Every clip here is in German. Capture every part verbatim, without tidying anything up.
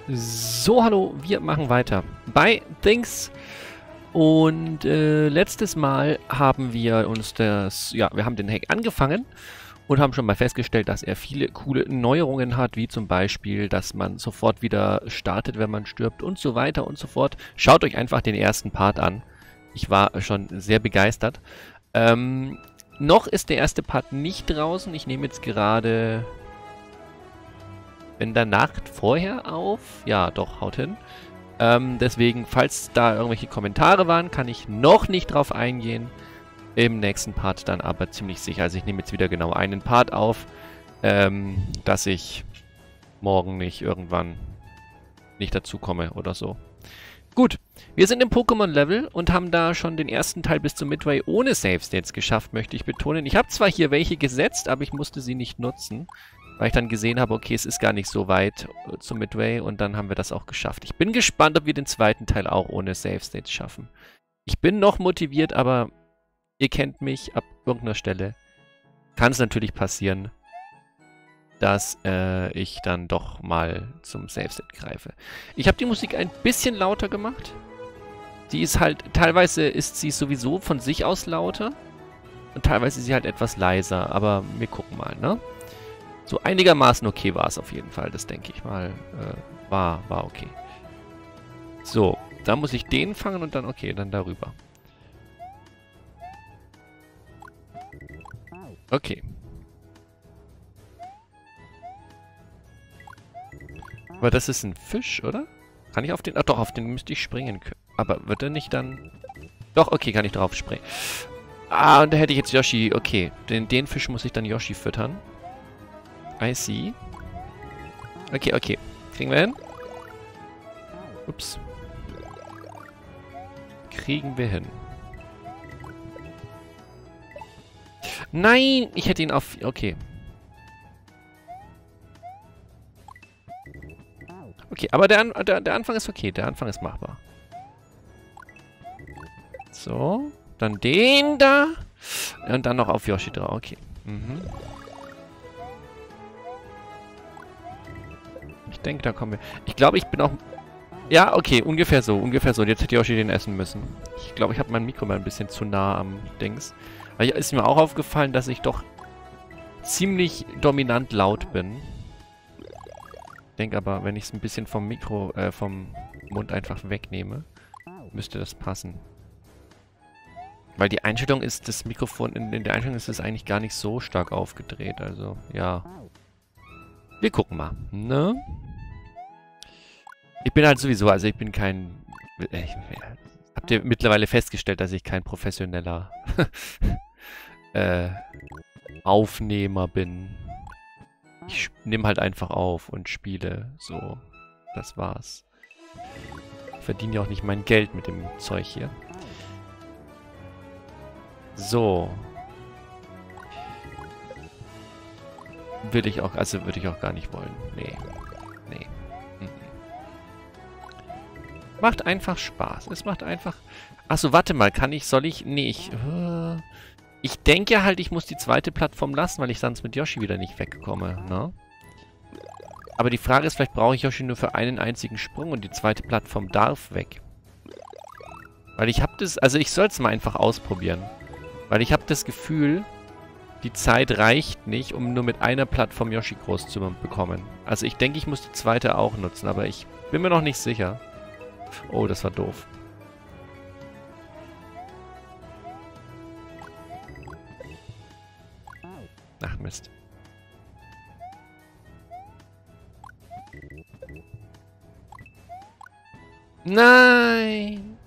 So, hallo, wir machen weiter bei Things. Und äh, letztes Mal haben wir uns das, ja, wir haben den Hack angefangen und haben schon mal festgestellt, dass er viele coole Neuerungen hat, wie zum Beispiel, dass man sofort wieder startet, wenn man stirbt und so weiter und so fort. Schaut euch einfach den ersten Part an. Ich war schon sehr begeistert. Ähm, noch ist der erste Part nicht draußen. Ich nehme jetzt gerade in der Nacht vorher auf. Ja, doch, haut hin. Ähm, deswegen, falls da irgendwelche Kommentare waren, kann ich noch nicht drauf eingehen. Im nächsten Part dann aber ziemlich sicher. Also ich nehme jetzt wieder genau einen Part auf, ähm, dass ich morgen nicht irgendwann nicht dazu komme oder so. Gut, wir sind im Pokémon-Level und haben da schon den ersten Teil bis zum Midway ohne Save-States geschafft, möchte ich betonen. Ich habe zwar hier welche gesetzt, aber ich musste sie nicht nutzen, weil ich dann gesehen habe, okay, es ist gar nicht so weit äh, zum Midway und dann haben wir das auch geschafft. Ich bin gespannt, ob wir den zweiten Teil auch ohne Save-States schaffen. Ich bin noch motiviert, aber ihr kennt mich, ab irgendeiner Stelle kann es natürlich passieren, dass äh, ich dann doch mal zum Save-State greife. Ich habe die Musik ein bisschen lauter gemacht. Die ist halt, teilweise ist sie sowieso von sich aus lauter und teilweise ist sie halt etwas leiser, aber wir gucken mal, ne? So einigermaßen okay war es auf jeden Fall, das denke ich mal, äh, war, war okay. So, da muss ich den fangen und dann, okay, dann darüber. Okay. Aber das ist ein Fisch, oder? Kann ich auf den... Ach doch, auf den müsste ich springen können. Aber wird er nicht dann... Doch, okay, kann ich drauf springen. Ah, und da hätte ich jetzt Yoshi. Okay, den, den Fisch muss ich dann Yoshi füttern. I see. Okay, okay. Kriegen wir hin? Ups. Kriegen wir hin. Nein! Ich hätte ihn auf... Okay. Okay, aber der, An der, der Anfang ist okay. Der Anfang ist machbar. So. Dann den da. Und dann noch auf Yoshi drauf. Okay. Mhm. Ich denke, da kommen wir... Ich glaube, ich bin auch... Ja, okay. Ungefähr so. Ungefähr so. Und jetzt hätte Yoshi den essen müssen. Ich glaube, ich habe mein Mikro mal ein bisschen zu nah am Dings. Weil ist mir auch aufgefallen, dass ich doch ziemlich dominant laut bin. Ich denke aber, wenn ich es ein bisschen vom Mikro, äh, vom Mund einfach wegnehme, müsste das passen. Weil die Einstellung ist, das Mikrofon, in, in der Einstellung ist es eigentlich gar nicht so stark aufgedreht, also, ja. Wir gucken mal, ne? Ich bin halt sowieso, also ich bin kein... Äh, habt ihr mittlerweile festgestellt, dass ich kein professioneller äh, Aufnehmer bin? Ich nehme halt einfach auf und spiele. So, das war's. Ich verdiene ja auch nicht mein Geld mit dem Zeug hier. So. Will ich auch, also würde ich auch gar nicht wollen. Nee. Nee. Mhm. Macht einfach Spaß. Es macht einfach... Achso, warte mal, kann ich, soll ich... Nee, ich... Uh, Ich denke halt, ich muss die zweite Plattform lassen, weil ich sonst mit Yoshi wieder nicht wegkomme, ne? Aber die Frage ist, vielleicht brauche ich Yoshi nur für einen einzigen Sprung und die zweite Plattform darf weg. Weil ich habe das... Also ich soll es mal einfach ausprobieren. Weil ich habe das Gefühl, die Zeit reicht nicht, um nur mit einer Plattform Yoshi groß zu bekommen. Also ich denke, ich muss die zweite auch nutzen, aber ich bin mir noch nicht sicher. Oh, das war doof. Ach, Mist. Nein!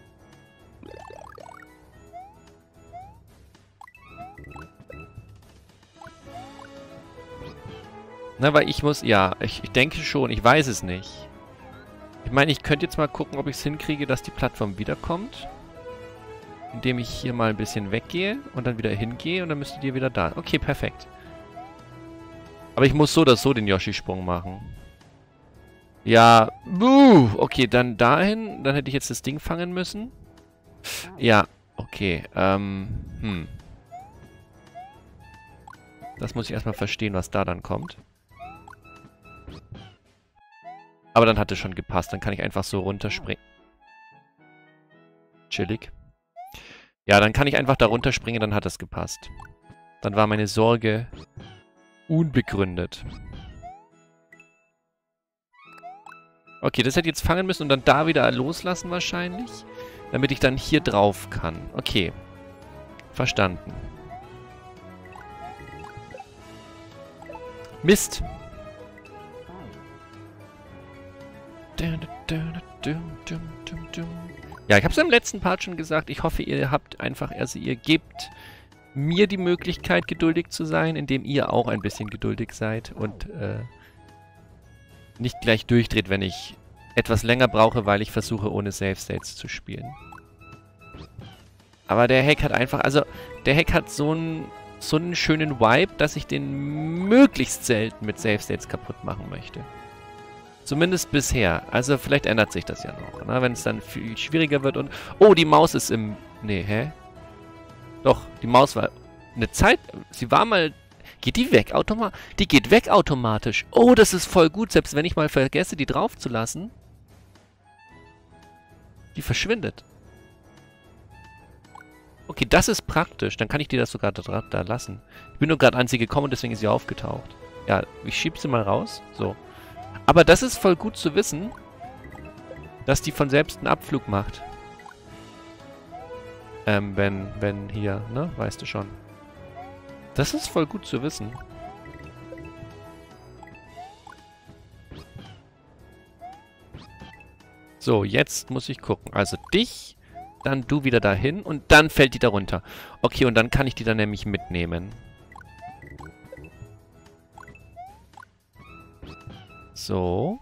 Na, weil ich muss... Ja, ich, ich denke schon. Ich weiß es nicht. Ich meine, ich könnte jetzt mal gucken, ob ich es hinkriege, dass die Plattform wiederkommt. Indem ich hier mal ein bisschen weggehe und dann wieder hingehe und dann müsstet ihr wieder da. Okay, perfekt. Aber ich muss so oder so den Yoshi-Sprung machen. Ja, buh, okay, dann dahin. Dann hätte ich jetzt das Ding fangen müssen. Ja, okay. Ähm, hm. Das muss ich erstmal verstehen, was da dann kommt. Aber dann hat es schon gepasst. Dann kann ich einfach so runterspringen. Chillig. Ja, dann kann ich einfach da runterspringen, dann hat es gepasst. Dann war meine Sorge unbegründet. Okay, das hätte ich jetzt fangen müssen und dann da wieder loslassen wahrscheinlich. Damit ich dann hier drauf kann. Okay. Verstanden. Mist. Ja, ich habe es im letzten Part schon gesagt. Ich hoffe, ihr habt einfach, also ihr gebt mir die Möglichkeit, geduldig zu sein, indem ihr auch ein bisschen geduldig seid und äh, nicht gleich durchdreht, wenn ich etwas länger brauche, weil ich versuche, ohne Save States zu spielen. Aber der Hack hat einfach, also der Hack hat so einen so einen schönen Vibe, dass ich den möglichst selten mit Save States kaputt machen möchte. Zumindest bisher. Also vielleicht ändert sich das ja noch, ne? Wenn es dann viel schwieriger wird und... Oh, die Maus ist im... Nee, hä? Doch, die Maus war... Eine Zeit... Sie war mal... Geht die weg automatisch? Die geht weg automatisch. Oh, das ist voll gut. Selbst wenn ich mal vergesse, die drauf zu lassen. Die verschwindet. Okay, das ist praktisch. Dann kann ich die das sogar da, da lassen. Ich bin nur gerade an sie gekommen und deswegen ist sie aufgetaucht. Ja, ich schieb sie mal raus. So. Aber das ist voll gut zu wissen, dass die von selbst einen Abflug macht. Ähm, wenn, wenn hier, ne? Weißt du schon. Das ist voll gut zu wissen. So, jetzt muss ich gucken. Also dich, dann du wieder dahin und dann fällt die da runter. Okay, und dann kann ich die dann nämlich mitnehmen. So.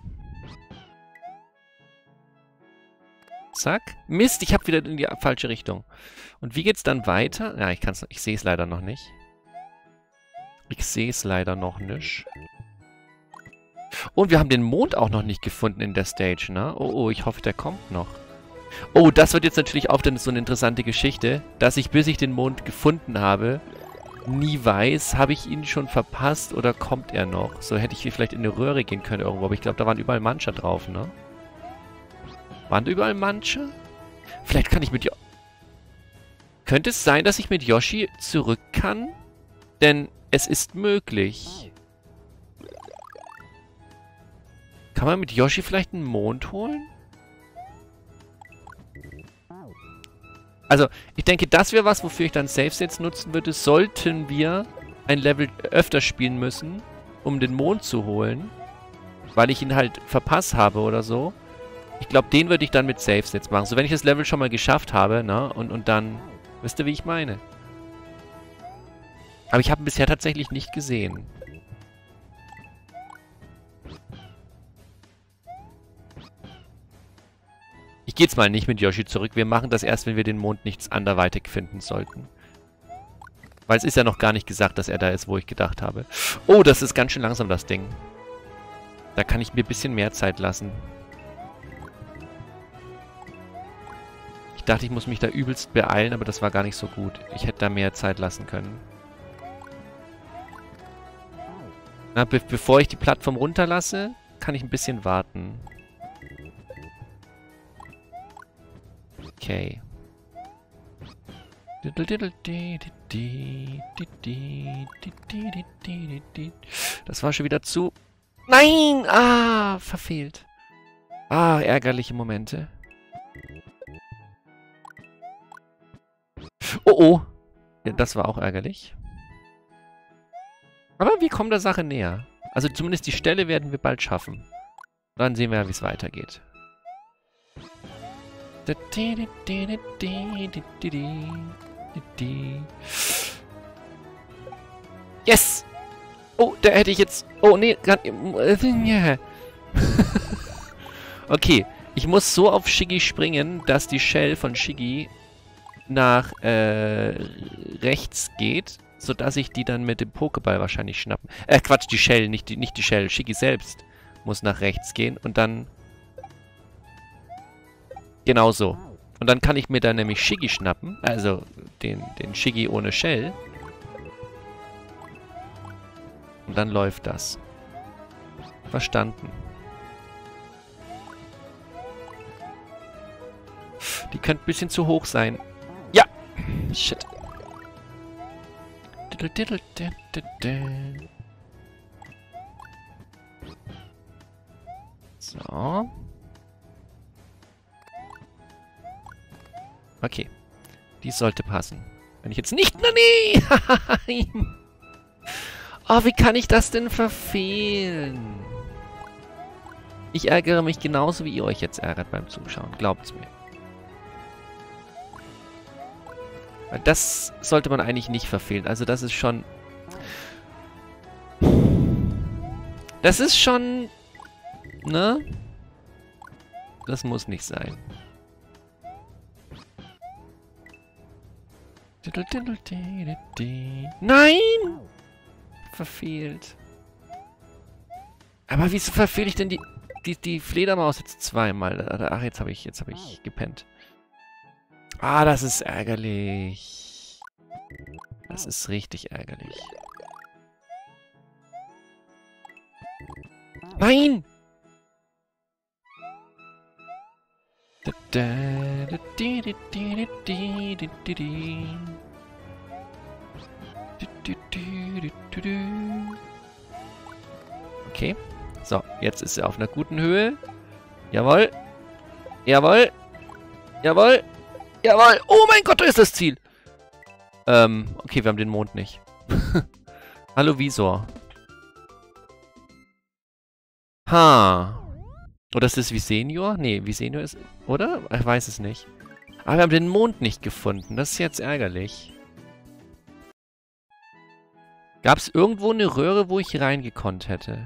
Zack. Mist, ich habe wieder in die falsche Richtung. Und wie geht's dann weiter? Ja, ich kann's, ich sehe es leider noch nicht. Ich sehe es leider noch nicht. Und wir haben den Mond auch noch nicht gefunden in der Stage, ne? Oh, oh, ich hoffe, der kommt noch. Oh, das wird jetzt natürlich auch dann so eine interessante Geschichte, dass ich, bis ich den Mond gefunden habe, nie weiß, habe ich ihn schon verpasst oder kommt er noch? So hätte ich vielleicht in eine Röhre gehen können irgendwo, aber ich glaube, da waren überall Mancher drauf, ne? Waren da überall Mancher? Vielleicht kann ich mit... Jo Könnte es sein, dass ich mit Yoshi zurück kann? Denn es ist möglich. Kann man mit Yoshi vielleicht einen Mond holen? Also, ich denke, das wäre was, wofür ich dann Save States nutzen würde. Sollten wir ein Level öfter spielen müssen, um den Mond zu holen, weil ich ihn halt verpasst habe oder so. Ich glaube, den würde ich dann mit Save States machen. So, wenn ich das Level schon mal geschafft habe, ne, und, und dann... Wisst ihr, wie ich meine? Aber ich habe ihn bisher tatsächlich nicht gesehen. Ich gehe jetzt mal nicht mit Yoshi zurück. Wir machen das erst, wenn wir den Mond nichts anderweitig finden sollten. Weil es ist ja noch gar nicht gesagt, dass er da ist, wo ich gedacht habe. Oh, das ist ganz schön langsam, das Ding. Da kann ich mir ein bisschen mehr Zeit lassen. Ich dachte, ich muss mich da übelst beeilen, aber das war gar nicht so gut. Ich hätte da mehr Zeit lassen können. Na, be bevor ich die Plattform runterlasse, kann ich ein bisschen warten. Okay. Das war schon wieder zu... Nein! Ah, verfehlt. Ah, ärgerliche Momente. Oh, oh. Ja, das war auch ärgerlich. Aber wir kommen der Sache näher. Also zumindest die Stelle werden wir bald schaffen. Dann sehen wir, wie es weitergeht. Yes! Oh, da hätte ich jetzt... Oh, nee, gerade... Okay, ich muss so auf Shiggy springen, dass die Shell von Shiggy nach äh, rechts geht, sodass ich die dann mit dem Pokéball wahrscheinlich schnappen. Äh, Quatsch, die Shell, nicht die, nicht die Shell. Shiggy selbst muss nach rechts gehen und dann... Genau so. Und dann kann ich mir dann nämlich Shiggy schnappen, also den, den Shiggy ohne Shell. Und dann läuft das. Verstanden. könnte ein bisschen zu hoch sein. Ja! Shit. So. Okay. Die sollte passen. Wenn ich jetzt nicht... Na, nee! Oh, wie kann ich das denn verfehlen? Ich ärgere mich genauso, wie ihr euch jetzt ärgert beim Zuschauen. Glaubt's mir. Weil das sollte man eigentlich nicht verfehlen. Also das ist schon... Das ist schon... Ne? Das muss nicht sein. Nein! Verfehlt. Aber wieso verfehle ich denn die, die, die Fledermaus jetzt zweimal? Ach, jetzt habe ich, jetzt habe ich gepennt. Ah, das ist ärgerlich. Das ist richtig ärgerlich. Nein! Okay. So, jetzt ist er auf einer guten Höhe. Jawohl. Jawohl. Jawohl. Jawohl. Oh mein Gott, da ist das Ziel. Ähm, okay, wir haben den Mond nicht. Hallo, Visor. Ha. Oder ist das Visenior? Nee, Visenior ist... Oder? Ich weiß es nicht. Aber wir haben den Mond nicht gefunden. Das ist jetzt ärgerlich. Gab es irgendwo eine Röhre, wo ich reingekonnt hätte?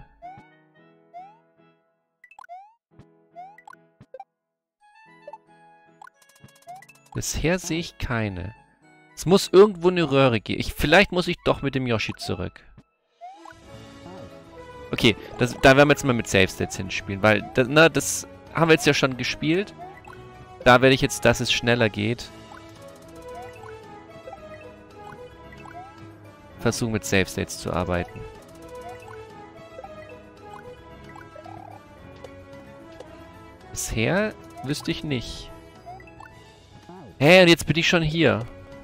Bisher sehe ich keine. Es muss irgendwo eine Röhre geben. Ich, vielleicht muss ich doch mit dem Yoshi zurück. Okay, das, da werden wir jetzt mal mit Save States hinspielen, weil, das, na, das haben wir jetzt ja schon gespielt. Da werde ich jetzt, dass es schneller geht, versuchen mit Save States zu arbeiten. Bisher wüsste ich nicht. Hä, hey, und jetzt bin ich schon hier.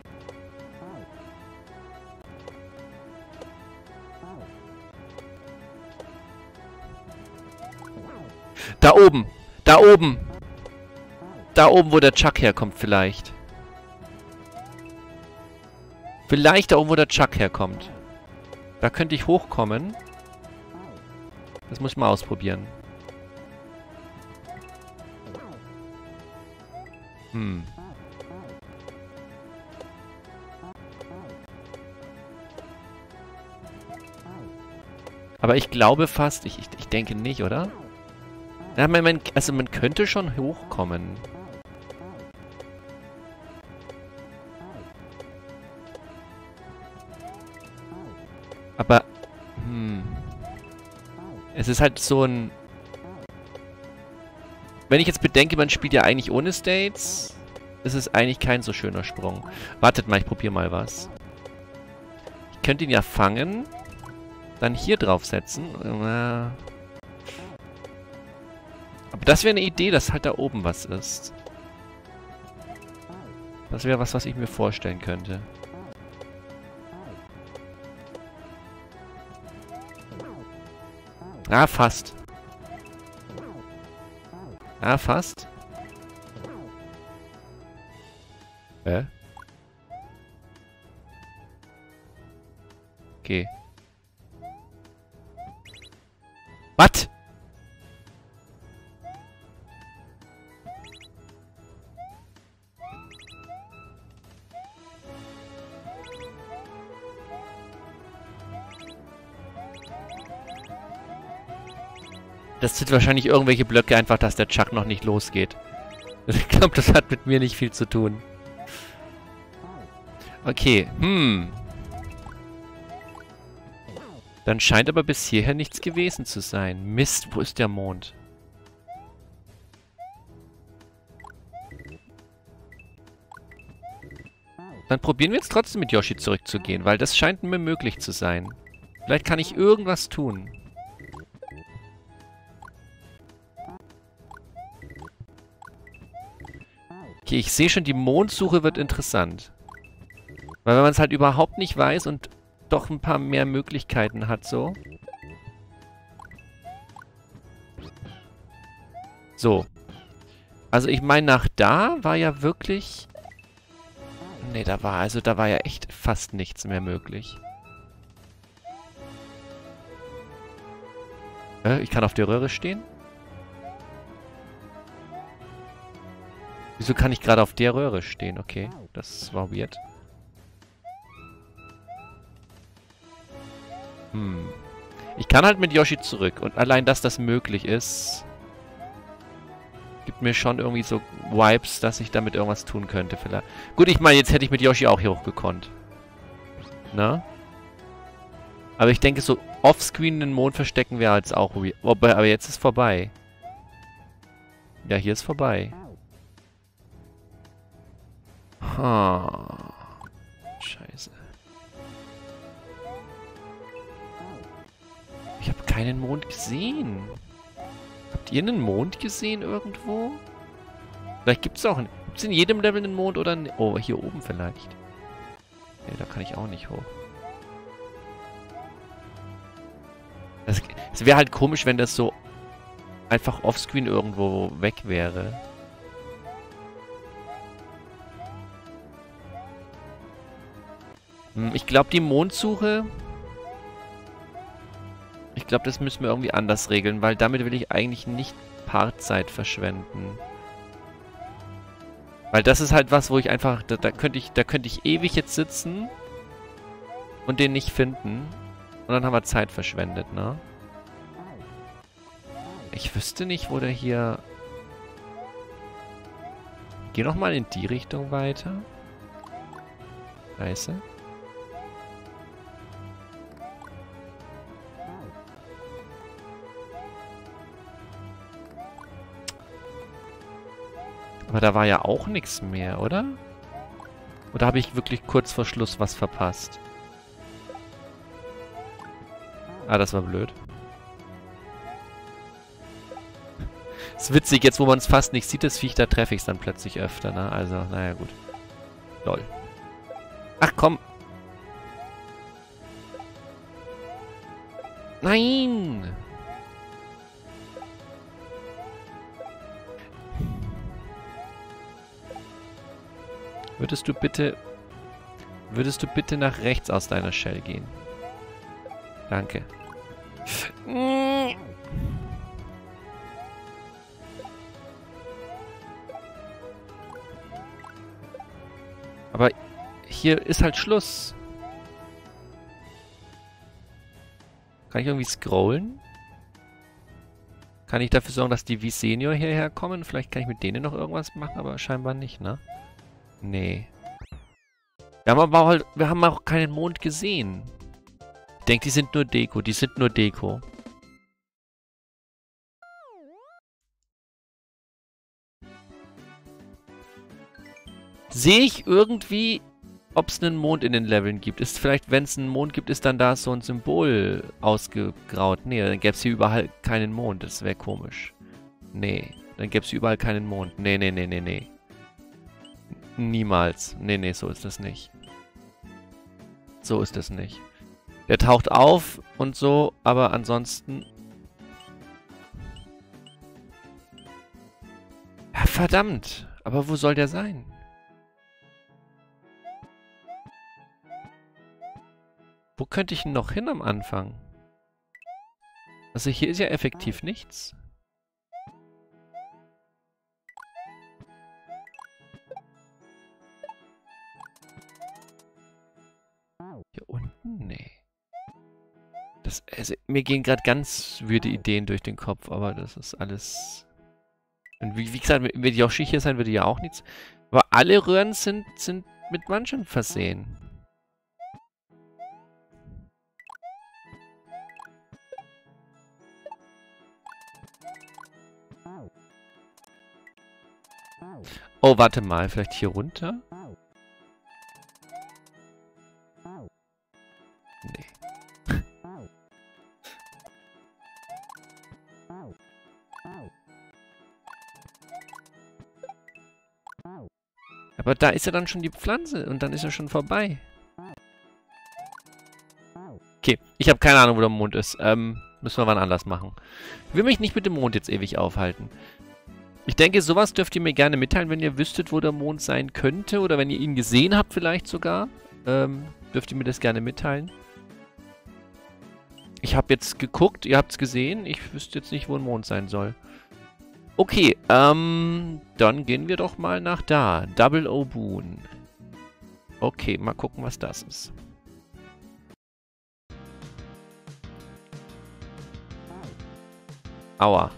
Da oben! Da oben! Da oben, wo der Chuck herkommt, vielleicht. Vielleicht da oben, wo der Chuck herkommt. Da könnte ich hochkommen. Das muss ich mal ausprobieren. Hm. Aber ich glaube fast, ich, ich, ich denke nicht, oder? Ja, man, man, also man könnte schon hochkommen. Aber, hm. Es ist halt so ein... Wenn ich jetzt bedenke, man spielt ja eigentlich ohne States, ist es eigentlich kein so schöner Sprung. Wartet mal, ich probiere mal was. Ich könnte ihn ja fangen, dann hier draufsetzen. Aber das wäre eine Idee, dass halt da oben was ist. Das wäre was, was ich mir vorstellen könnte. Ah, fast. Ah, fast. Hä? Okay. Was? Das sind wahrscheinlich irgendwelche Blöcke einfach, dass der Chuck noch nicht losgeht. Ich glaube, das hat mit mir nicht viel zu tun. Okay, hm. Dann scheint aber bis hierher nichts gewesen zu sein. Mist, wo ist der Mond? Dann probieren wir jetzt trotzdem mit Yoshi zurückzugehen, weil das scheint mir möglich zu sein. Vielleicht kann ich irgendwas tun. Okay, ich sehe schon, die Mondsuche wird interessant. Weil wenn man es halt überhaupt nicht weiß und doch ein paar mehr Möglichkeiten hat, so. So. Also ich meine, nach da war ja wirklich... Ne, da war, also da war ja echt fast nichts mehr möglich. Äh, ich kann auf der Röhre stehen? Wieso kann ich gerade auf der Röhre stehen? Okay, das war weird. Hm. Ich kann halt mit Yoshi zurück. Und allein, dass das möglich ist, gibt mir schon irgendwie so Vibes, dass ich damit irgendwas tun könnte vielleicht. Gut, ich meine, jetzt hätte ich mit Yoshi auch hier hochgekonnt. Na? Aber ich denke, so offscreen den Mond verstecken wäre jetzt auch weird. Wobei, aber jetzt ist vorbei. Ja, hier ist vorbei. Ha. Scheiße. Ich habe keinen Mond gesehen. Habt ihr einen Mond gesehen irgendwo? Vielleicht gibt es auch einen... Gibt es in jedem Level einen Mond oder... Einen, oh, hier oben vielleicht. Ne, da kann ich auch nicht hoch. Es wäre halt komisch, wenn das so einfach offscreen irgendwo weg wäre. Hm, ich glaube, die Mondsuche... Ich glaube, das müssen wir irgendwie anders regeln, weil damit will ich eigentlich nicht Partzeit verschwenden. Weil das ist halt was, wo ich einfach... Da, da könnte ich, da könnte ich ewig jetzt sitzen und den nicht finden. Und dann haben wir Zeit verschwendet, ne? Ich wüsste nicht, wo der hier... Geh noch mal in die Richtung weiter. Scheiße. Aber da war ja auch nichts mehr, oder? Oder habe ich wirklich kurz vor Schluss was verpasst? Ah, das war blöd. Ist witzig, jetzt wo man es fast nicht sieht, das Viech, da treffe ich es dann plötzlich öfter, ne? Also, naja, gut. Lol. Ach, komm. Nein! Würdest du bitte... Würdest du bitte nach rechts aus deiner Shell gehen? Danke. Aber hier ist halt Schluss. Kann ich irgendwie scrollen? Kann ich dafür sorgen, dass die V-Senior hierher kommen? Vielleicht kann ich mit denen noch irgendwas machen, aber scheinbar nicht, ne? Nee. Wir haben aber halt, wir haben auch keinen Mond gesehen. Ich denke, die sind nur Deko. Die sind nur Deko. Sehe ich irgendwie, ob es einen Mond in den Leveln gibt? Ist vielleicht, wenn es einen Mond gibt, ist dann da so ein Symbol ausgegraut? Nee, dann gäbe es hier überall keinen Mond. Das wäre komisch. Nee, dann gäbe es hier überall keinen Mond. Nee, nee, nee, nee, nee. Niemals. Nee, nee, so ist das nicht. So ist das nicht. Der taucht auf und so, aber ansonsten... Ja, verdammt. Aber wo soll der sein? Wo könnte ich denn noch hin am Anfang? Also hier ist ja effektiv nichts. Hier unten? Nee. Das, also, mir gehen gerade ganz würde Ideen durch den Kopf, aber das ist alles... Und wie, wie gesagt, mit Yoshi hier sein würde ja auch nichts. Aber alle Röhren sind, sind mit Manchen versehen. Oh, warte mal, vielleicht hier runter? Nee. Aber da ist ja dann schon die Pflanze und dann ist er schon vorbei. Okay, ich habe keine Ahnung, wo der Mond ist. Ähm, müssen wir wann anders machen. Ich will mich nicht mit dem Mond jetzt ewig aufhalten. Ich denke, sowas dürft ihr mir gerne mitteilen, wenn ihr wüsstet, wo der Mond sein könnte. Oder wenn ihr ihn gesehen habt vielleicht sogar. Ähm, dürft ihr mir das gerne mitteilen. Ich habe jetzt geguckt, ihr habt es gesehen. Ich wüsste jetzt nicht, wo ein Mond sein soll. Okay, ähm, dann gehen wir doch mal nach da. Double O Boon. Okay, mal gucken, was das ist. Aua.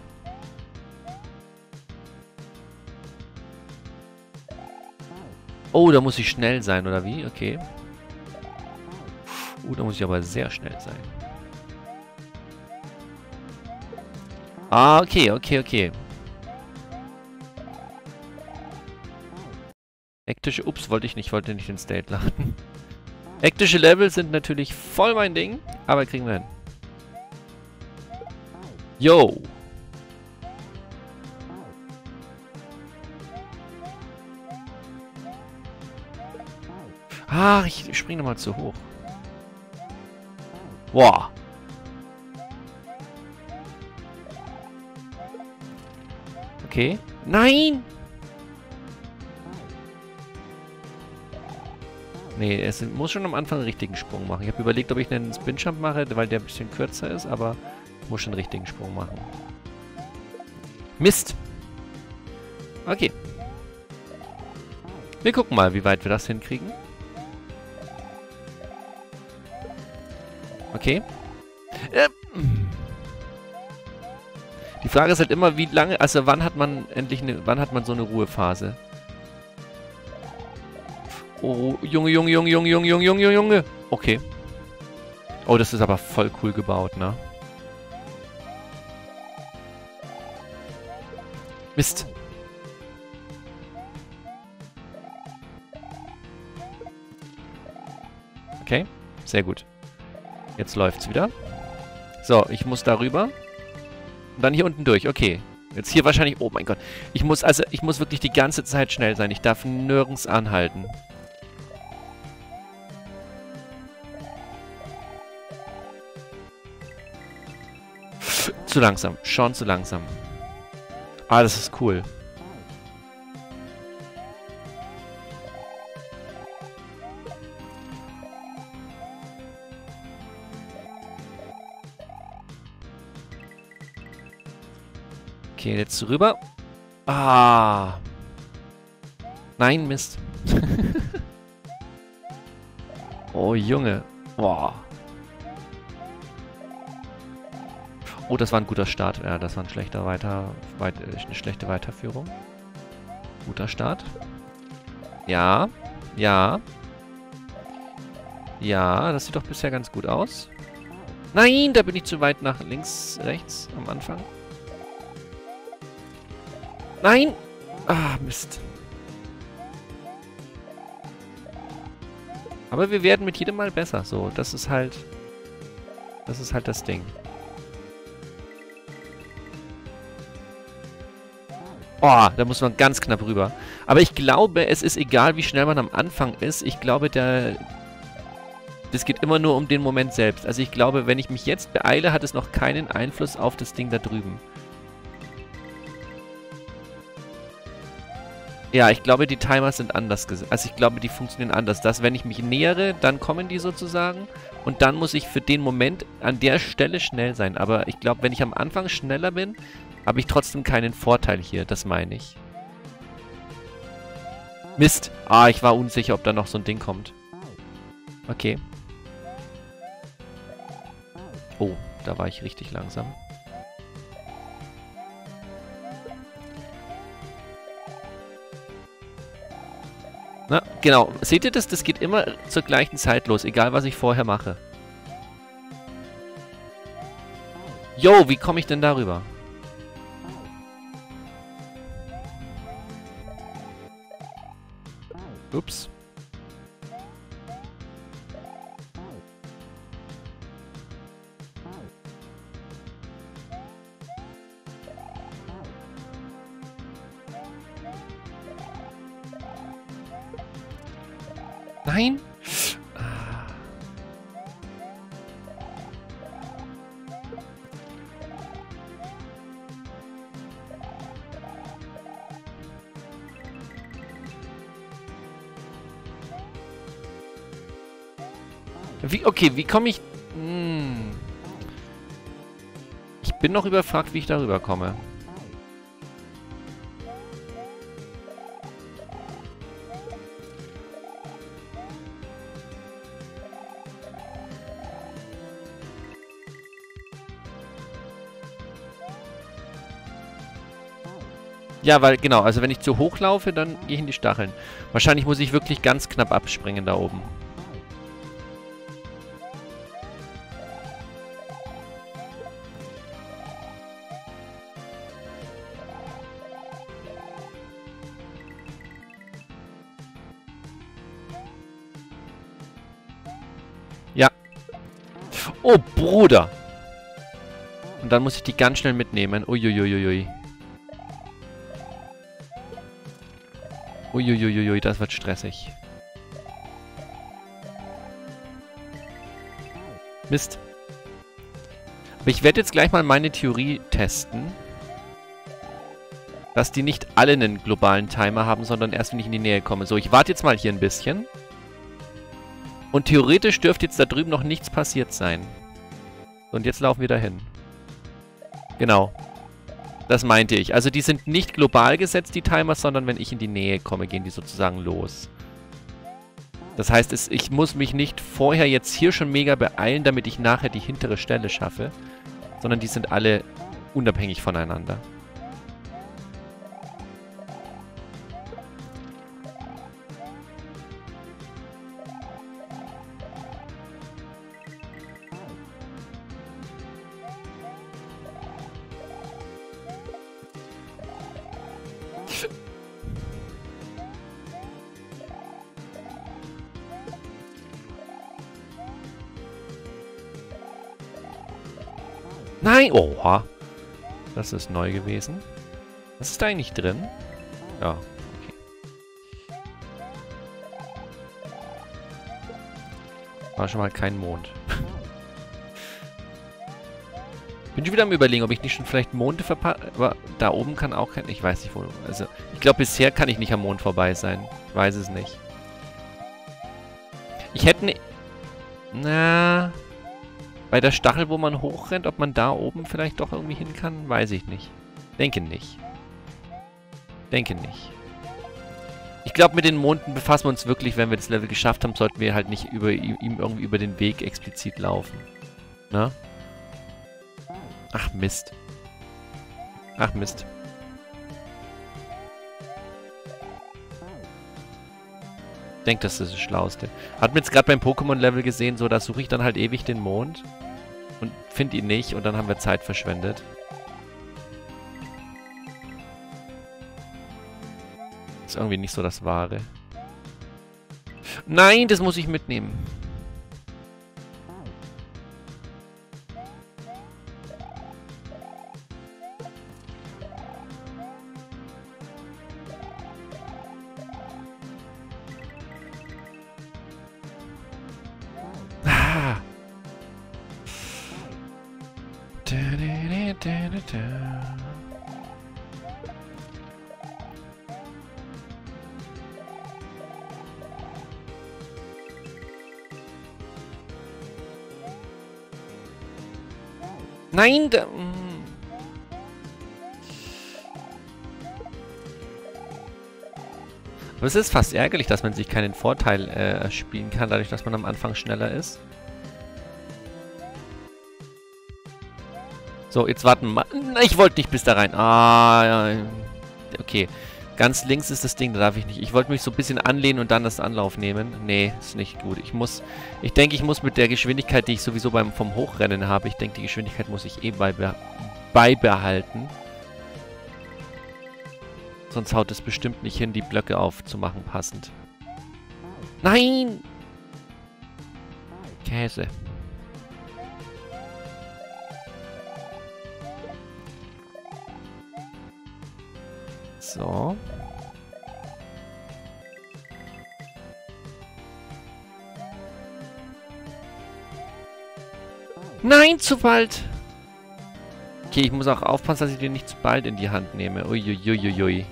Oh, da muss ich schnell sein, oder wie? Okay. Oh, da muss ich aber sehr schnell sein. Ah, okay, okay, okay. Hektische... Ups, wollte ich nicht, wollte nicht den State laden. Hektische Level sind natürlich voll mein Ding, aber kriegen wir hin. Yo! Ach, ich spring nochmal zu hoch. Boah. Okay. Nein! Nee, es muss schon am Anfang einen richtigen Sprung machen. Ich habe überlegt, ob ich einen Spin-Jump mache, weil der ein bisschen kürzer ist, aber ich muss schon einen richtigen Sprung machen. Mist! Okay. Wir gucken mal, wie weit wir das hinkriegen. Okay. Äh, die Frage ist halt immer, wie lange, also wann hat man endlich eine, wann hat man so eine Ruhephase? Oh, Junge, Junge, Junge, Junge, Junge, Junge, Junge, Junge. Okay. Oh, das ist aber voll cool gebaut, ne? Mist. Okay, sehr gut. Jetzt läuft's wieder. So, ich muss darüber. Und dann hier unten durch. Okay. Jetzt hier wahrscheinlich... Oh mein Gott. Ich muss also... Ich muss wirklich die ganze Zeit schnell sein. Ich darf nirgends anhalten. Zu langsam. Schon zu langsam. Ah, das ist cool. Okay, jetzt rüber. Ah. Nein, Mist. Oh, Junge. Boah. Oh, das war ein guter Start. Ja, das war ein schlechter Weiter... Weit, eine schlechte Weiterführung. Guter Start. Ja. Ja. Ja, das sieht doch bisher ganz gut aus. Nein, da bin ich zu weit nach links, rechts am Anfang. Nein! Ah, Mist. Aber wir werden mit jedem Mal besser. So, das ist halt... Das ist halt das Ding. Oh, da muss man ganz knapp rüber. Aber ich glaube, es ist egal, wie schnell man am Anfang ist. Ich glaube, der... Das geht immer nur um den Moment selbst. Also ich glaube, wenn ich mich jetzt beeile, hat es noch keinen Einfluss auf das Ding da drüben. Ja, ich glaube, die Timer sind anders. Also ich glaube, die funktionieren anders. Dass, wenn ich mich nähere, dann kommen die sozusagen. Und dann muss ich für den Moment an der Stelle schnell sein. Aber ich glaube, wenn ich am Anfang schneller bin, habe ich trotzdem keinen Vorteil hier. Das meine ich. Mist. Ah, ich war unsicher, ob da noch so ein Ding kommt. Okay. Oh, da war ich richtig langsam. Na, genau. Seht ihr das? Das geht immer zur gleichen Zeit los, egal was ich vorher mache. Yo, wie komme ich denn darüber? Ups. Nein! Wie, okay, wie komme ich... Hm. Ich bin noch überfragt, wie ich darüber komme. Ja, weil, genau, also wenn ich zu hoch laufe, dann gehe ich in die Stacheln. Wahrscheinlich muss ich wirklich ganz knapp abspringen da oben. Ja. Oh, Bruder! Und dann muss ich die ganz schnell mitnehmen. Uiuiuiui. Uiuiuiui, das wird stressig. Mist. Aber ich werde jetzt gleich mal meine Theorie testen. Dass die nicht alle einen globalen Timer haben, sondern erst, wenn ich in die Nähe komme. So, ich warte jetzt mal hier ein bisschen. Und theoretisch dürfte jetzt da drüben noch nichts passiert sein. Und jetzt laufen wir dahin. Genau. Das meinte ich. Also die sind nicht global gesetzt, die Timers, sondern wenn ich in die Nähe komme, gehen die sozusagen los. Das heißt, es, ich muss mich nicht vorher jetzt hier schon mega beeilen, damit ich nachher die hintere Stelle schaffe. Sondern die sind alle unabhängig voneinander. Nein! Oha! Das ist neu gewesen. Was ist da eigentlich drin? Ja, okay. War schon mal kein Mond. Bin schon wieder am Überlegen, ob ich nicht schon vielleicht Monde verpasse. Aber da oben kann auch kein... Ich weiß nicht, wo... Also, ich glaube, bisher kann ich nicht am Mond vorbei sein. Ich weiß es nicht. Ich hätte... Ne Na... Bei der Stachel, wo man hochrennt, ob man da oben vielleicht doch irgendwie hin kann, weiß ich nicht. Denke nicht. Denke nicht. Ich glaube, mit den Monden befassen wir uns wirklich, wenn wir das Level geschafft haben, sollten wir halt nicht über ihm irgendwie über den Weg explizit laufen. Ne? Ach Mist. Ach Mist. Ich denke, das ist das Schlauste. Hat man jetzt gerade beim Pokémon-Level gesehen, so, da suche ich dann halt ewig den Mond und finde ihn nicht und dann haben wir Zeit verschwendet. Ist irgendwie nicht so das Wahre. Nein, das muss ich mitnehmen. Nein, da, aber es ist fast ärgerlich, dass man sich keinen Vorteil äh, spielen kann, dadurch, dass man am Anfang schneller ist. So, jetzt warten wir mal. Ich wollte nicht bis da rein. Ah, ja. Okay. Ganz links ist das Ding, da darf ich nicht. Ich wollte mich so ein bisschen anlehnen und dann das Anlauf nehmen. Nee, ist nicht gut. Ich muss, ich denke, ich muss mit der Geschwindigkeit, die ich sowieso beim vom Hochrennen habe, ich denke, die Geschwindigkeit muss ich eh beibe beibehalten. Sonst haut es bestimmt nicht hin, die Blöcke aufzumachen passend. Nein! Käse. So. Nein, zu bald. Okay, ich muss auch aufpassen, dass ich den nicht zu bald in die Hand nehme. Uiuiuiui.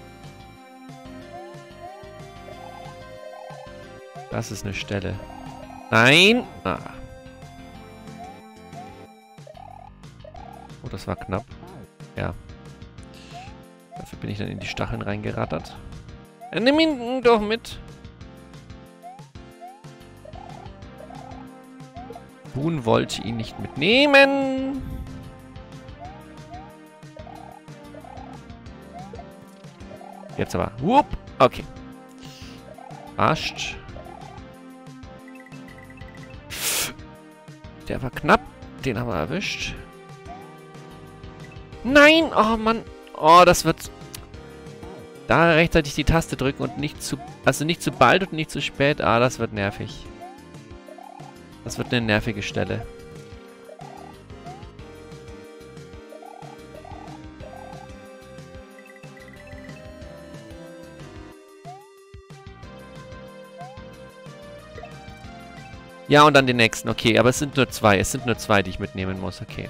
Das ist eine Stelle. Nein! Ah. Oh, das war knapp. Ja. Dafür bin ich dann in die Stacheln reingerattert. Ja, nimm ihn doch mit. Boone wollte ihn nicht mitnehmen. Jetzt aber. Whoop. Okay. Arscht. Der war knapp. Den haben wir erwischt. Nein! Oh Mann. Oh, das wird... Da rechtzeitig die Taste drücken und nicht zu... Also nicht zu bald und nicht zu spät. Ah, das wird nervig. Das wird eine nervige Stelle. Ja, und dann den nächsten. Okay, aber es sind nur zwei. Es sind nur zwei, die ich mitnehmen muss. Okay.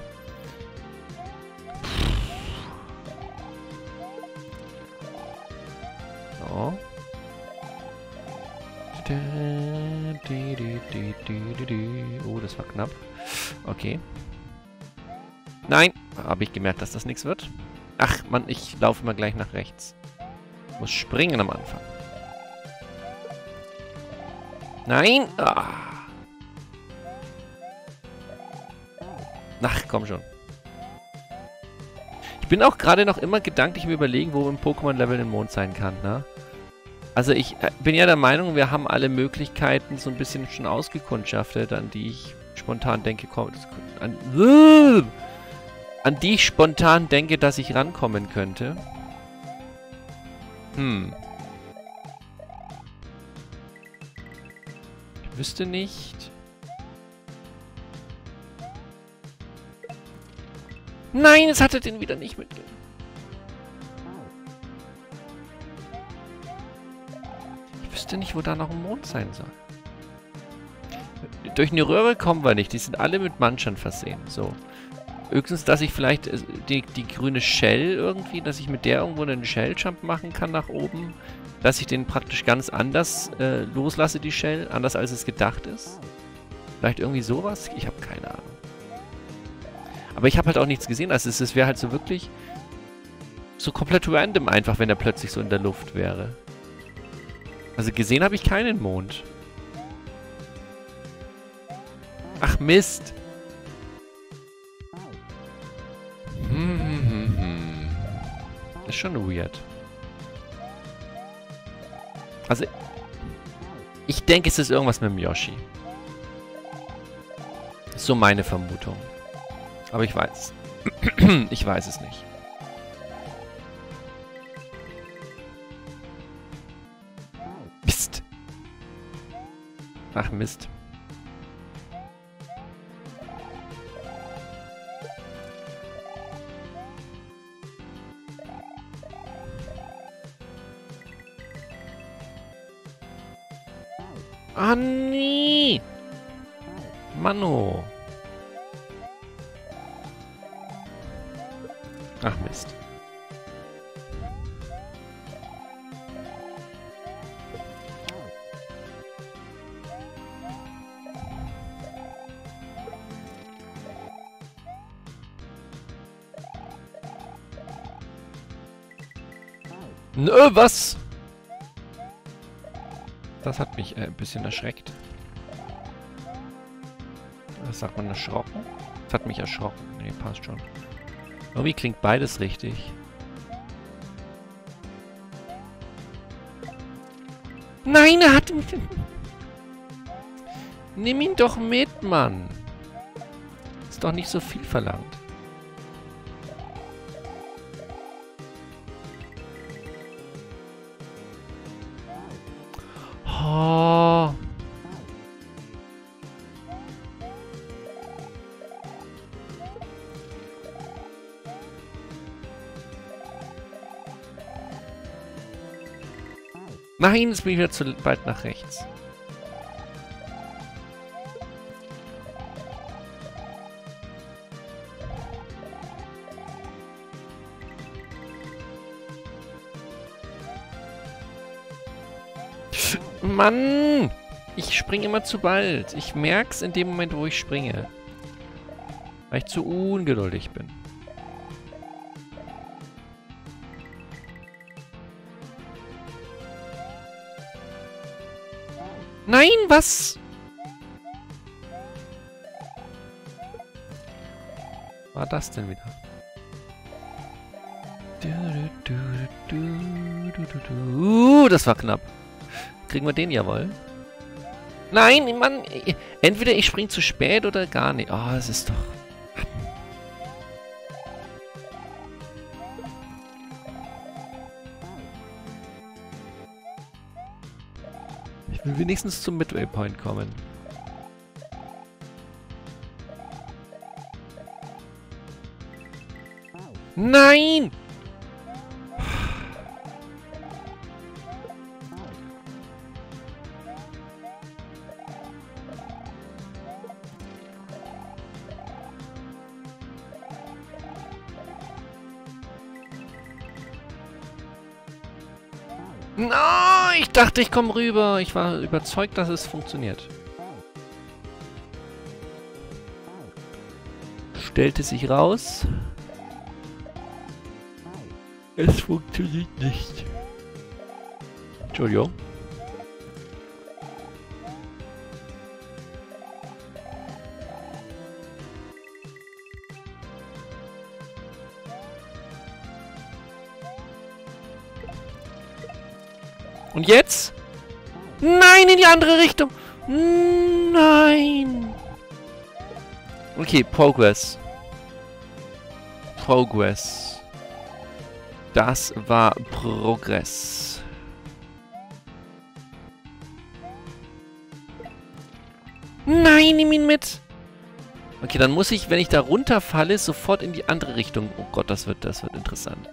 So. Oh, das war knapp. Okay. Nein! Habe ich gemerkt, dass das nichts wird? Ach, Mann, ich laufe mal gleich nach rechts. Muss springen am Anfang. Nein! Ah. Ach, komm schon. Ich bin auch gerade noch immer gedanklich im Überlegen, wo im Pokémon-Level ein Mond sein kann, ne? Also ich äh, bin ja der Meinung, wir haben alle Möglichkeiten so ein bisschen schon ausgekundschaftet, an die ich spontan denke, komm, an, uh, an die ich spontan denke, dass ich rankommen könnte. Hm. Ich wüsste nicht... Nein, es hatte den wieder nicht mitgenommen. Ich wüsste nicht, wo da noch ein Mond sein soll. Durch eine Röhre kommen wir nicht. Die sind alle mit Manchern versehen. So. Höchstens, dass ich vielleicht die, die grüne Shell irgendwie, dass ich mit der irgendwo einen Shell-Jump machen kann nach oben. Dass ich den praktisch ganz anders äh, loslasse, die Shell. Anders als es gedacht ist. Vielleicht irgendwie sowas? Ich habe keine Ahnung. Aber ich habe halt auch nichts gesehen. Also es, es wäre halt so wirklich so komplett random einfach, wenn er plötzlich so in der Luft wäre. Also gesehen habe ich keinen Mond. Ach Mist. Hm, hm, hm, hm. Ist schon weird. Also ich denke, es ist irgendwas mit dem Yoshi. Das ist so meine Vermutung. Aber ich weiß. Ich weiß es nicht. Mist. Ach Mist. Ah nee. Mano. Ach Mist. Nö, was? Das hat mich äh, ein bisschen erschreckt. Was sagt man, erschrocken? Das hat mich erschrocken. Nee, passt schon. Irgendwie klingt beides richtig. Nein, er hat mich... Nimm ihn doch mit, Mann. Ist doch nicht so viel verlangt. Oh. Nein, jetzt bin ich wieder zu weit nach rechts. Mann! Ich springe immer zu bald. Ich merk's in dem Moment, wo ich springe. Weil ich zu ungeduldig bin. Nein, was? War das denn wieder? Uh, das war knapp. Kriegen wir den jawohl? Nein, Mann. Entweder ich spring zu spät oder gar nicht. Oh, das ist doch... Ich will wenigstens zum Midway Point kommen. Nein! No, ich dachte, ich komme rüber. Ich war überzeugt, dass es funktioniert. Stellte sich raus. Es funktioniert nicht. Entschuldigung. Und jetzt? Nein, in die andere Richtung. Nein. Okay, Progress. Progress. Das war Progress. Nein, nimm ihn mit. Okay, dann muss ich, wenn ich da runterfalle, sofort in die andere Richtung. Oh Gott, das wird, das wird interessant.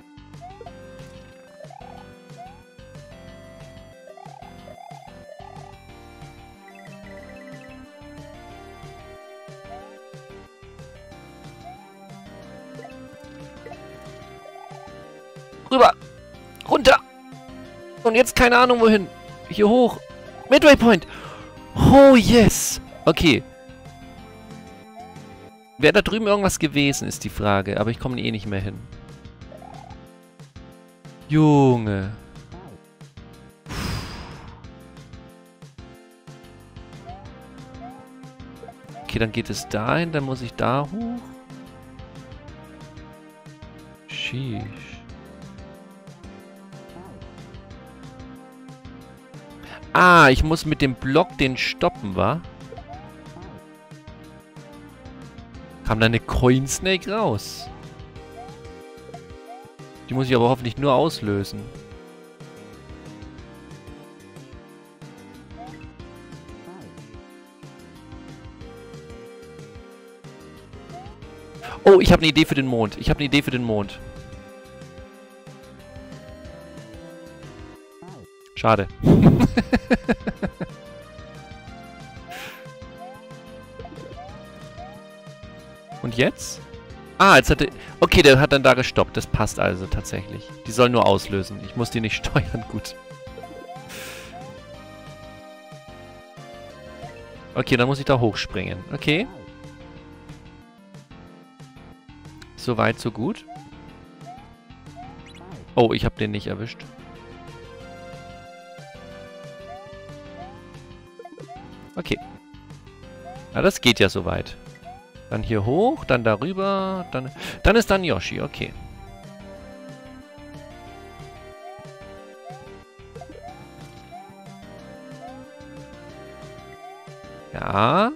Rüber. Runter. Und jetzt keine Ahnung wohin. Hier hoch. Midway Point. Oh, yes. Okay. Wäre da drüben irgendwas gewesen, ist die Frage. Aber ich komme eh nicht mehr hin. Junge. Okay, dann geht es dahin. Dann muss ich da hoch. Sheesh. Ah, ich muss mit dem Block den stoppen, wa? Kam da eine Coin Snake raus? Die muss ich aber hoffentlich nur auslösen. Oh, ich habe eine Idee für den Mond. Ich habe eine Idee für den Mond. Schade. Und jetzt? Ah, jetzt hat er... Okay, der hat dann da gestoppt. Das passt also tatsächlich. Die soll nur auslösen. Ich muss die nicht steuern. Gut. Okay, dann muss ich da hochspringen. Okay. So weit, so gut. Oh, ich habe den nicht erwischt. Okay. Na, das geht ja soweit. Dann hier hoch, dann darüber, dann... Dann ist dann Yoshi, okay. Ja.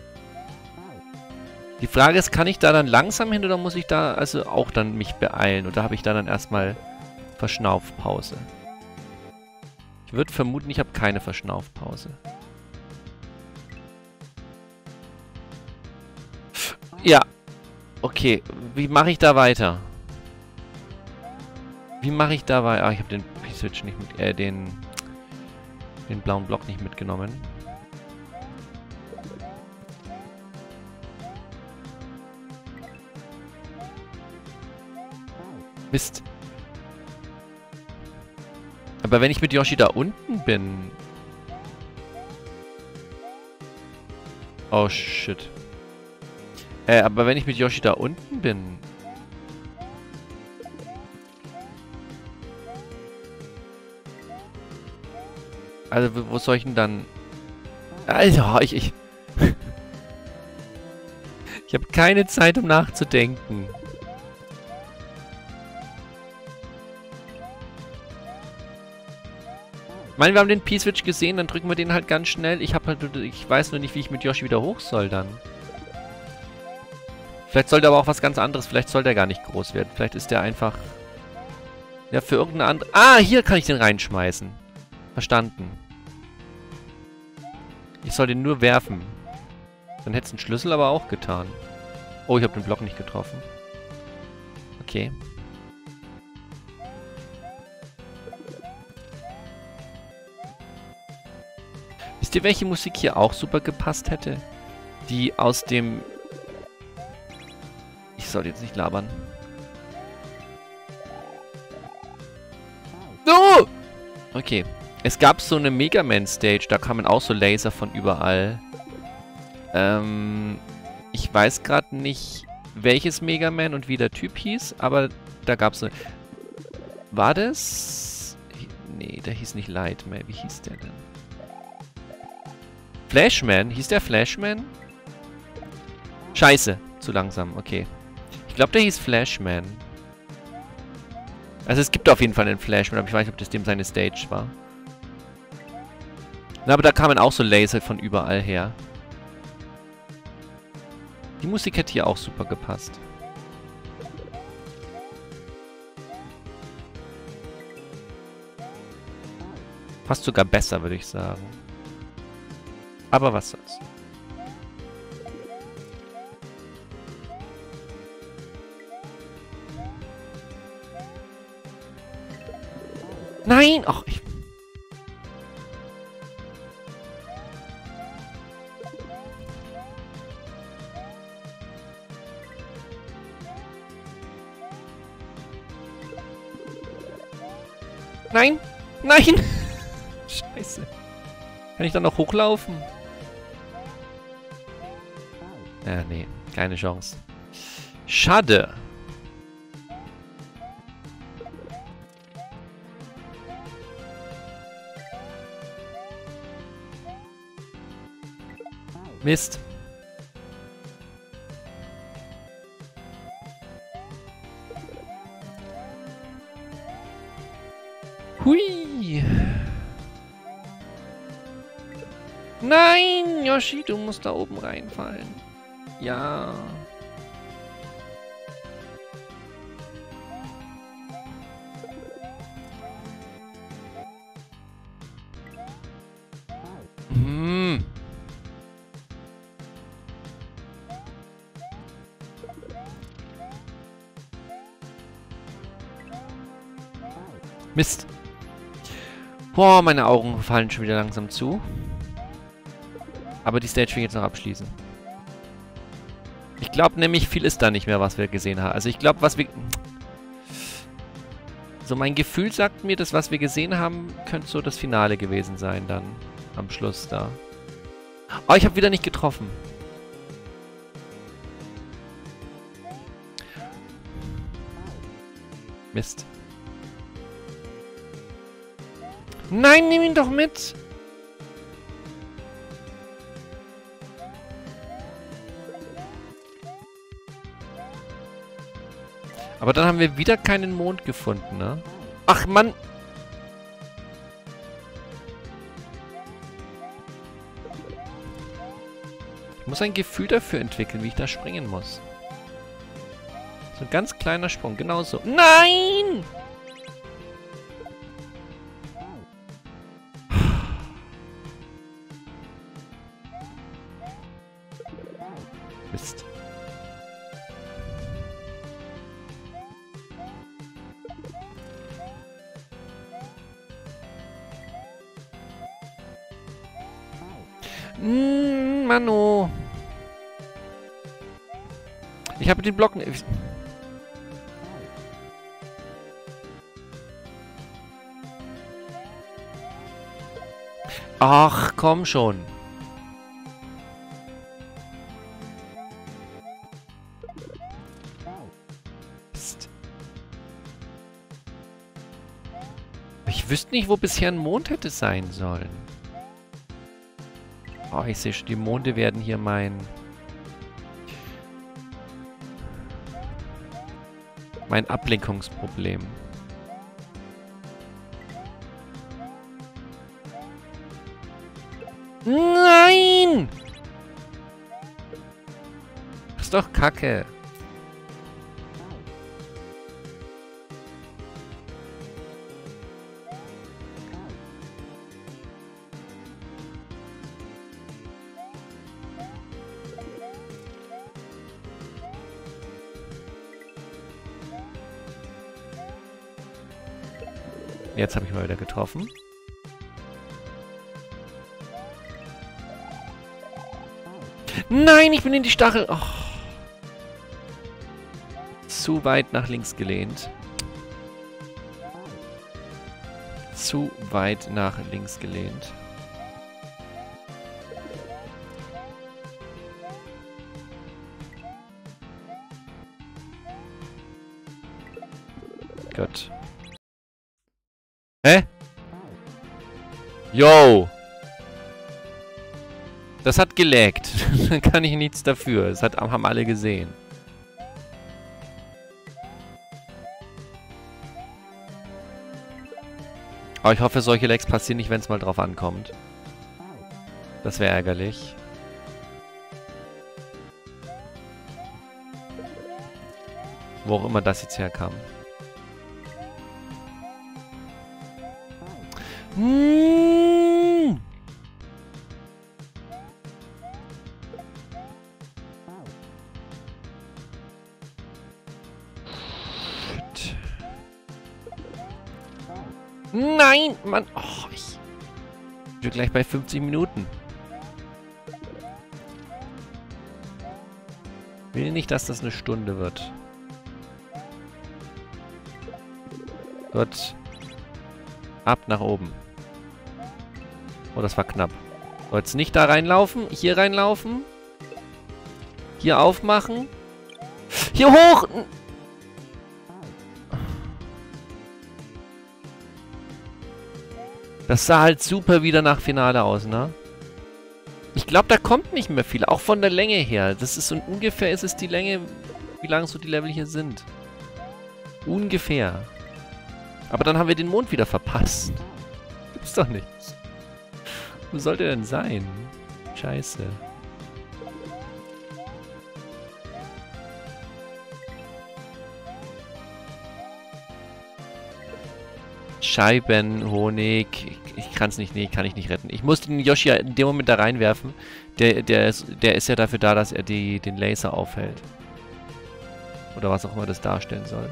Die Frage ist, kann ich da dann langsam hin oder muss ich da also auch dann mich beeilen? Oder habe ich da dann erstmal Verschnaufpause? Ich würde vermuten, ich habe keine Verschnaufpause. Ja. Okay. Wie mache ich da weiter? Wie mache ich da weiter? Ah, ich habe den P-Switch nicht mit... Äh, den... Den blauen Block nicht mitgenommen. Mist. Aber wenn ich mit Yoshi da unten bin... Oh, shit. Äh, aber wenn ich mit Yoshi da unten bin... Also, wo soll ich denn dann... Alter, ich... Ich, ich habe keine Zeit, um nachzudenken. Ich meine, wir haben den P-Switch gesehen, dann drücken wir den halt ganz schnell. Ich habe halt... Ich weiß nur nicht, wie ich mit Yoshi wieder hoch soll dann. Vielleicht soll der aber auch was ganz anderes. Vielleicht soll der gar nicht groß werden. Vielleicht ist der einfach... Ja, für irgendeine andere... Ah, hier kann ich den reinschmeißen. Verstanden. Ich soll den nur werfen. Dann hätte es einen Schlüssel aber auch getan. Oh, ich habe den Block nicht getroffen. Okay. Wisst ihr, welche Musik hier auch super gepasst hätte? Die aus dem... Ich soll jetzt nicht labern. Oh! Okay. Es gab so eine Mega Man Stage, da kamen auch so Laser von überall. Ähm, ich weiß gerade nicht, welches Mega Man und wie der Typ hieß, aber da gab es eine... War das? Nee, der hieß nicht Lightman. Wie hieß der denn? Flashman? Hieß der Flashman? Scheiße, zu langsam, okay. Ich glaube, der hieß Flashman. Also es gibt auf jeden Fall einen Flashman, aber ich weiß nicht, ob das dem seine Stage war. Na, aber da kamen auch so Laser von überall her. Die Musik hätte hier auch super gepasst. Fast sogar besser, würde ich sagen. Aber was soll's. Nein! Ach, ich... Nein! Nein! Scheiße. Kann ich dann noch hochlaufen? Ja, nee. Keine Chance. Schade. Mist. Hui. Nein, Yoshi, du musst da oben reinfallen. Ja. Hm. Mist. Boah, meine Augen fallen schon wieder langsam zu. Aber die Stage will ich jetzt noch abschließen. Ich glaube nämlich, viel ist da nicht mehr, was wir gesehen haben. Also ich glaube, was wir... So, mein Gefühl sagt mir, das, was wir gesehen haben, könnte so das Finale gewesen sein dann. Am Schluss da. Oh, ich habe wieder nicht getroffen. Mist. Nein, nimm ihn doch mit! Aber dann haben wir wieder keinen Mond gefunden, ne? Ach, Mann! Ich muss ein Gefühl dafür entwickeln, wie ich da springen muss. So ein ganz kleiner Sprung, genau so. Nein! Mist. Mm, Mano. Ich habe den Block... nicht. Ach, komm schon. Psst. Ich wüsste nicht, wo bisher ein Mond hätte sein sollen. Oh, ich sehe schon, die Monde werden hier mein... mein Ablenkungsproblem. Nein! Das ist doch Kacke. Jetzt habe ich mal wieder getroffen. Nein, ich bin in die Stachel. Oh. Zu weit nach links gelehnt. Zu weit nach links gelehnt. Gut. Hä? Yo! Das hat gelaggt. Da kann ich nichts dafür. Das hat, haben alle gesehen. Aber ich hoffe, solche Lags passieren nicht, wenn es mal drauf ankommt. Das wäre ärgerlich. Wo auch immer das jetzt herkam. Mmh. Shit. Nein, Mann. Oh, ich bin gleich bei fünfzig Minuten. Will nicht, dass das eine Stunde wird. Gut. Ab nach oben. Oh, das war knapp. So, jetzt nicht da reinlaufen. Hier reinlaufen. Hier aufmachen. Hier hoch! Das sah halt super wieder nach Finale aus, ne? Ich glaube, da kommt nicht mehr viel. Auch von der Länge her. Das ist so ungefähr ist es die Länge, wie lang so die Level hier sind. Ungefähr. Aber dann haben wir den Mond wieder verpasst. Gibt's doch nicht. Wo soll der denn sein? Scheiße. Scheiben, Honig. Ich, ich kann es nicht, nee, kann ich nicht retten. Ich muss den Yoshi ja in dem Moment da reinwerfen. Der, der, ist, der ist ja dafür da, dass er die, den Laser aufhält. Oder was auch immer das darstellen soll.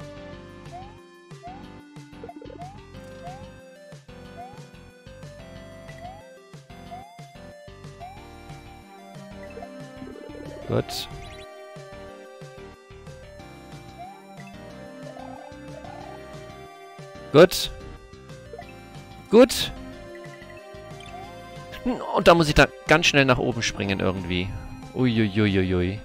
Gut. Gut. Gut. Und da muss ich da ganz schnell nach oben springen irgendwie. Uiuiuiui.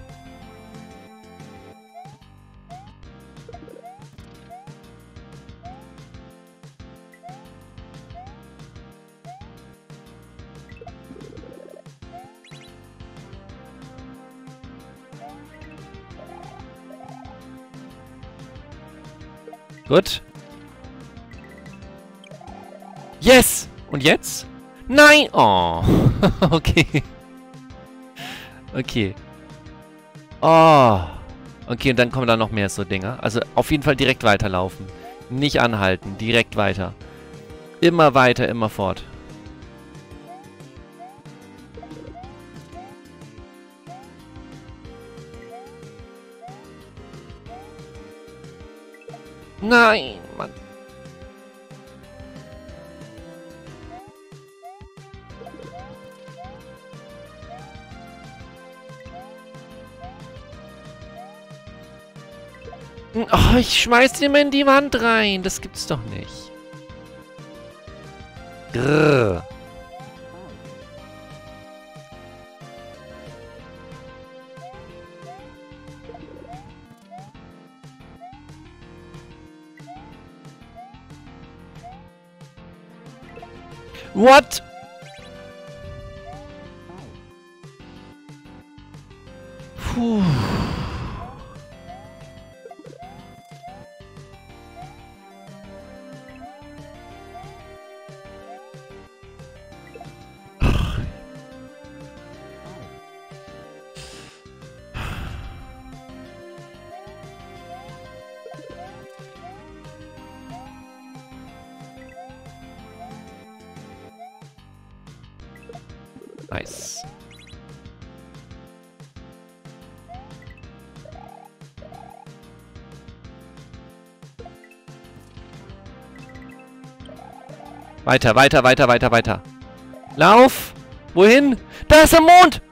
Gut. Yes! Und jetzt? Nein! Oh. Okay. Okay. Oh. Okay, und dann kommen da noch mehr so Dinger. Also auf jeden Fall direkt weiterlaufen. Nicht anhalten. Direkt weiter. Immer weiter, immer fort. Nein, Mann. Oh, ich schmeiß den immer in die Wand rein. Das gibt's doch nicht. Grrr. What? Puh. Nice. Weiter, weiter, weiter, weiter, weiter. Lauf! Wohin? Da ist der Mond!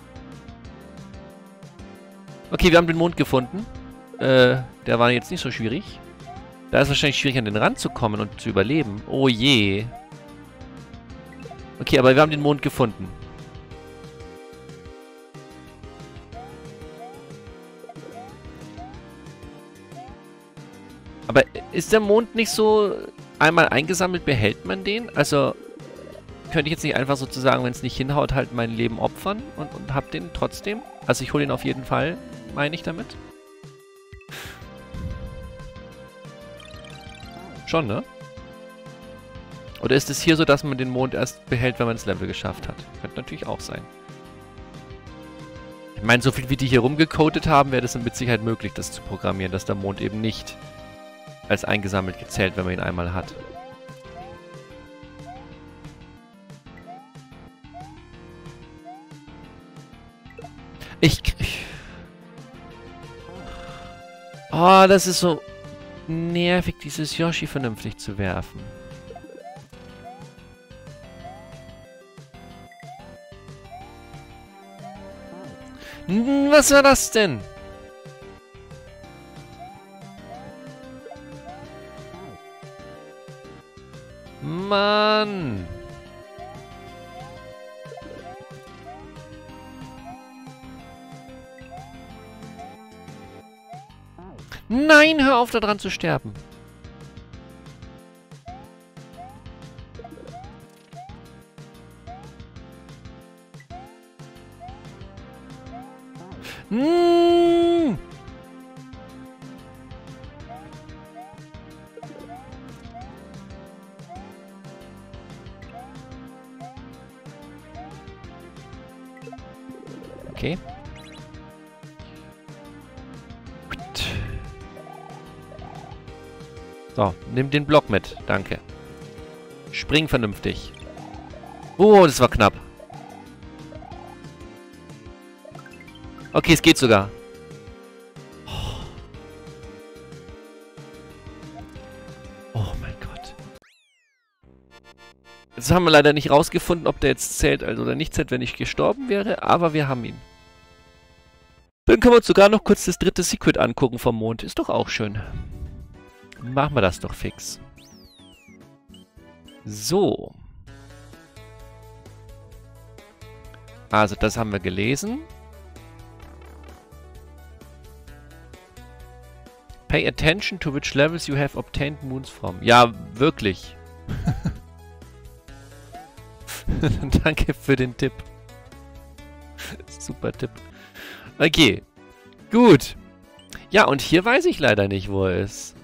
Okay, wir haben den Mond gefunden. Äh, der war jetzt nicht so schwierig. Da ist es wahrscheinlich schwierig, an den Rand zu kommen und zu überleben. Oh je. Okay, aber wir haben den Mond gefunden. Aber ist der Mond nicht so... Einmal eingesammelt, behält man den? Also, könnte ich jetzt nicht einfach sozusagen, wenn es nicht hinhaut, halt mein Leben opfern und, und hab den trotzdem? Also ich hole ihn auf jeden Fall, meine ich damit. Schon, ne? Oder ist es hier so, dass man den Mond erst behält, wenn man das Level geschafft hat? Könnte natürlich auch sein. Ich meine, so viel wie die hier rumgecodet haben, wäre das mit Sicherheit möglich, das zu programmieren, dass der Mond eben nicht als eingesammelt gezählt, wenn man ihn einmal hat. Ich... Oh, das ist so nervig, dieses Yoshi vernünftig zu werfen. Was war das denn? Mann! Nein, hör auf, da dran zu sterben. Mmh. Okay. So, nimm den Block mit. Danke. Spring vernünftig. Oh, das war knapp. Okay, es geht sogar. Oh mein Gott. Jetzt haben wir leider nicht rausgefunden, ob der jetzt zählt also oder nicht zählt, wenn ich gestorben wäre, aber wir haben ihn. Dann können wir uns sogar noch kurz das dritte Secret angucken vom Mond. Ist doch auch schön. Machen wir das doch fix. So. Also, das haben wir gelesen. Pay attention to which levels you have obtained moons from. Ja, wirklich. Danke für den Tipp. Super Tipp. Okay. Gut. Ja, und hier weiß ich leider nicht, wo er ist.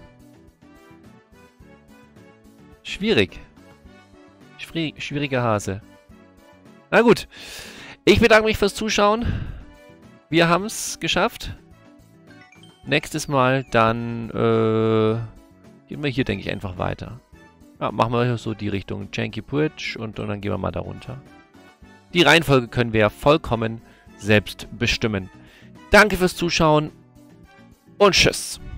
Schwierig. Schwierig, schwieriger Hase. Na gut. Ich bedanke mich fürs Zuschauen. Wir haben es geschafft. Nächstes Mal dann äh, gehen wir hier, denke ich, einfach weiter. Ja, machen wir so die Richtung Janky Bridge und, und dann gehen wir mal da runter. Die Reihenfolge können wir ja vollkommen selbst bestimmen. Danke fürs Zuschauen und tschüss.